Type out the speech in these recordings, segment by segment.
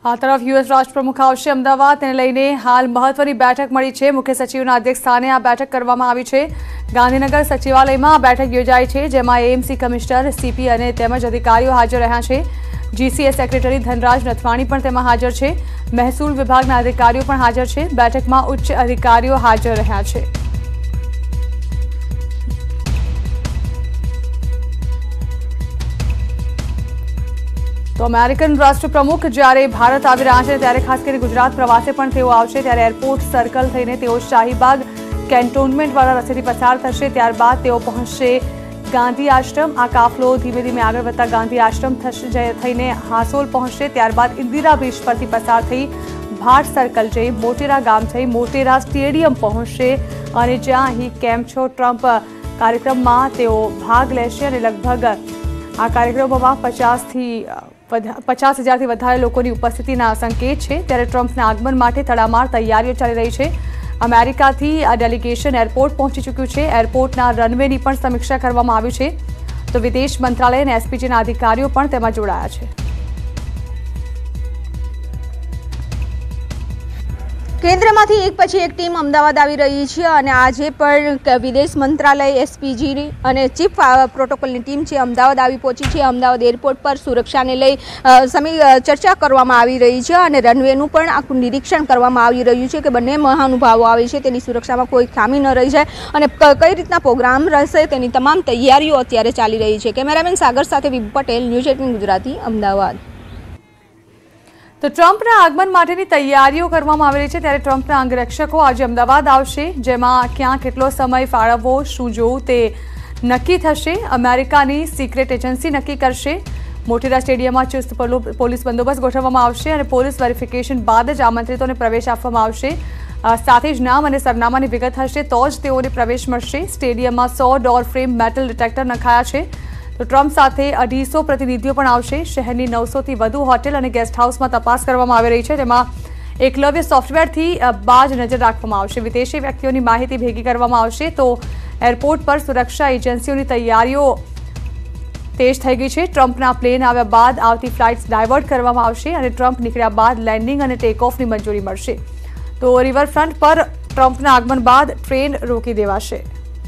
આ તરફ યુએસ રાષ્ટ્રપ્રમુખ આવશે અમદાવાદ, તેને લઈને હાલ મહત્વની બેઠક મળી છે। મુખ્ય સચિવના અધ્યક્ષસ્થાને આ બેઠક કરવામાં આવી છે। ગાંધીનગર સચિવાલયમાં આ બેઠક યોજાઈ છે, જેમાં એએમસી કમિશનર સીપી અને તેમજ અધિકારીઓ હાજર રહ્યા છે। જીસીએ સેક્રેટરી ધનરાજ નથવાણી પણ તેમાં હાજર છે। મહેસૂલ વિભાગના અધિકારીઓ પણ હાજર છે। બેઠકમાં ઉચ્ચ અધિકારીઓ હાજર રહ્યા છે। તો અમેરિકન રાષ્ટ્રપ્રમુખ જ્યારે ભારત આવી રહ્યા છે ત્યારે ખાસ કરીને ગુજરાત પ્રવાસે પણ તેઓ આવશે। ત્યારે એરપોર્ટ સર્કલ થઈને તેઓ શાહીબાગ કેન્ટોનમેન્ટવાળા રસ્તેથી પસાર થશે। ત્યારબાદ તેઓ પહોંચશે ગાંધી આશ્રમ। આ કાફલો ધીમે ધીમે આગળ વધતા ગાંધી આશ્રમ થઈને હાંસોલ પહોંચશે। ત્યારબાદ ઇન્દિરા બ્રિજ પરથી પસાર થઈ ભાટ સર્કલ જઈ મોટેરા ગામ થઈ મોટેરા સ્ટેડિયમ પહોંચશે અને જ્યાં અહીં કેમ છો ટ્રમ્પ કાર્યક્રમમાં તેઓ ભાગ લેશે અને લગભગ આ કાર્યક્રમોમાં 50,000થી વધારે લોકોની ઉપસ્થિતિના સંકેત છે। ત્યારે ટ્રમ્પના આગમન માટે તડામાર તૈયારીઓ ચાલી રહી છે। અમેરિકાથી આ ડેલિગેશન એરપોર્ટ પહોંચી ચૂક્યું છે। એરપોર્ટના રનવેની પણ સમીક્ષા કરવામાં આવી છે। તો વિદેશ મંત્રાલય અને એસપીજીના અધિકારીઓ પણ તેમાં જોડાયા છે। કેન્દ્રમાંથી એક પછી એક ટીમ અમદાવાદ આવી રહી છે અને આજે પણ વિદેશ મંત્રાલય, એસપીજી અને ચીફ પ્રોટોકોલની ટીમ છે અમદાવાદ આવી પહોંચી છે। અમદાવાદ એરપોર્ટ પર સુરક્ષાને લઈ ચર્ચા કરવામાં આવી રહી છે અને રનવેનું પણ આખું નિરીક્ષણ કરવામાં આવી રહ્યું છે કે બંને મહાનુભાવો આવે છે તેની સુરક્ષામાં કોઈ ખામી ન રહી જાય અને કઈ રીતના પ્રોગ્રામ રહેશે તેની તમામ તૈયારીઓ અત્યારે ચાલી રહી છે। કેમેરામેન સાગર સાથે વિભુ પટેલ, ન્યૂઝ 18 ગુજરાતી, અમદાવાદ। તો ટ્રમ્પના આગમન માટેની તૈયારીઓ કરવામાં આવી રહી છે। ત્યારે ટ્રમ્પના અંગરક્ષકો આજે અમદાવાદ આવશે, જેમાં ક્યાં કેટલો સમય ફાળવવો, શું જોવું તે નક્કી થશે। અમેરિકાની સિક્રેટ એજન્સી નક્કી કરશે। મોટેરા સ્ટેડિયમમાં ચુસ્ત પોલીસ બંદોબસ્ત ગોઠવવામાં આવશે અને પોલીસ વેરિફિકેશન બાદ જ આમંત્રિતોને પ્રવેશ આપવામાં આવશે। સાથે જ નામ અને સરનામાની વિગત હશે તો જ તેઓને પ્રવેશ મળશે। સ્ટેડિયમમાં 100 ડોર ફ્રેમ મેટલ ડિટેક્ટર નખાયા છે। તો ટ્રમ્પ સાથે 250 પ્રતિનિધિઓ પણ આવશે। શહેરની 900થી વધુ હોટેલ અને ગેસ્ટ હાઉસમાં તપાસ કરવામાં આવી રહી છે, તેમાં એકલવ્ય સોફ્ટવેરથી બાજ નજર રાખવામાં આવશે। વિદેશી વ્યક્તિઓની માહિતી ભેગી કરવામાં આવશે। તો એરપોર્ટ પર સુરક્ષા એજન્સીઓની તૈયારીઓ તેજ થઈ ગઈ છે। ટ્રમ્પના પ્લેન આવ્યા બાદ આવતી ફ્લાઇટ્સ ડાયવર્ટ કરવામાં આવશે અને ટ્રમ્પ નીકળ્યા બાદ લેન્ડિંગ અને ટેક ઓફની મંજૂરી મળશે। તો રિવરફ્રન્ટ પર ટ્રમ્પના આગમન બાદ ટ્રેન રોકી દેવાશે।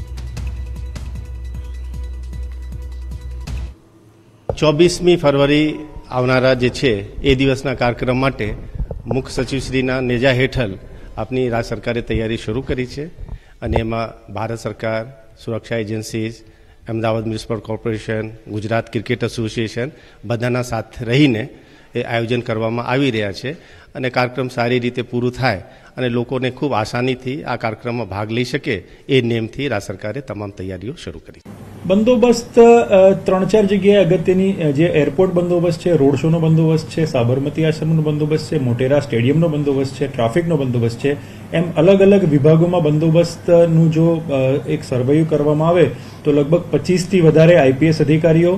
24મી ફરવરી આવનારા જે છે એ દિવસના કાર્યક્રમ માટે મુખ્ય સચિવશ્રીના નેજા હેઠળ આપની રાજ્ય સરકારે તૈયારી શરૂ કરી છે અને એમાં ભારત સરકાર, સુરક્ષા agencies, Ahmedabad municipal corporation, Gujarat cricket association બધાના સાથે રહીને એ આયોજન કરવામાં આવી રહ્યા છે અને કાર્યક્રમ સારી રીતે પૂરું થાય અને લોકોને ખૂબ આસાનીથી આ કાર્યક્રમમાં ભાગ લઈ શકે એ નેમથી રાજ્ય સરકારે તમામ તૈયારીઓ શરૂ કરી। બંદોબસ્ત 3-4 જગ્યાએ અગત્યની જે એરપોર્ટ બંદોબસ્ત છે, રોડ શોનો બંદોબસ્ત છે, સાબરમતી આશ્રમનો બંદોબસ્ત છે, મોટેરા સ્ટેડિયમનો બંદોબસ્ત છે, ટ્રાફિકનો બંદોબસ્ત છે, એમ અલગ અલગ વિભાગોમાં બંદોબસ્તનું જો એક સર્વેયુ કરવામાં આવે તો લગભગ 25થી વધારે આઈપીએસ અધિકારીઓ,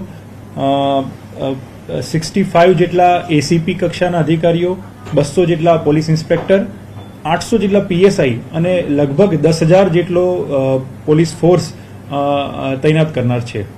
65 જેટલા એસીપી કક્ષાના અધિકારીઓ, 200 જેટલા પોલીસ ઇન્સ્પેક્ટર, 800 જેટલા પીએસઆઈ અને લગભગ 10,000 જેટલો પોલીસ ફોર્સ તૈનાત કરનાર છે।